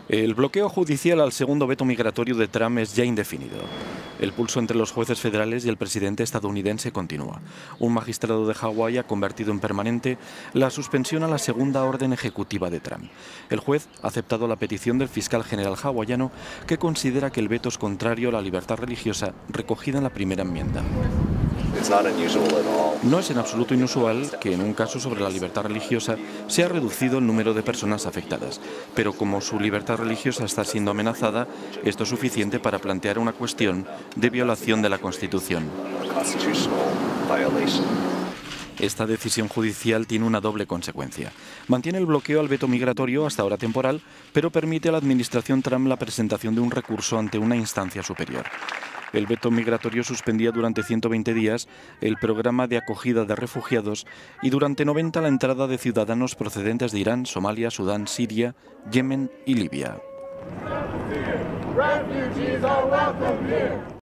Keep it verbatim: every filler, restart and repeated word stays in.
El bloqueo judicial al segundo veto migratorio de Trump es ya indefinido. El pulso entre los jueces federales y el presidente estadounidense continúa. Un magistrado de Hawái ha convertido en permanente la suspensión a la segunda orden ejecutiva de Trump. El juez ha aceptado la petición del fiscal general hawaiano, que considera que el veto es contrario a la libertad religiosa recogida en la primera enmienda. No es en absoluto inusual que en un caso sobre la libertad religiosa se ha reducido el número de personas afectadas, pero como su libertad religiosa está siendo amenazada, esto es suficiente para plantear una cuestión de violación de la Constitución. Esta decisión judicial tiene una doble consecuencia. Mantiene el bloqueo al veto migratorio, hasta ahora temporal, pero permite a la administración Trump la presentación de un recurso ante una instancia superior. El veto migratorio suspendía durante ciento veinte días el programa de acogida de refugiados y durante noventa la entrada de ciudadanos procedentes de Irán, Somalia, Sudán, Siria, Yemen y Libia.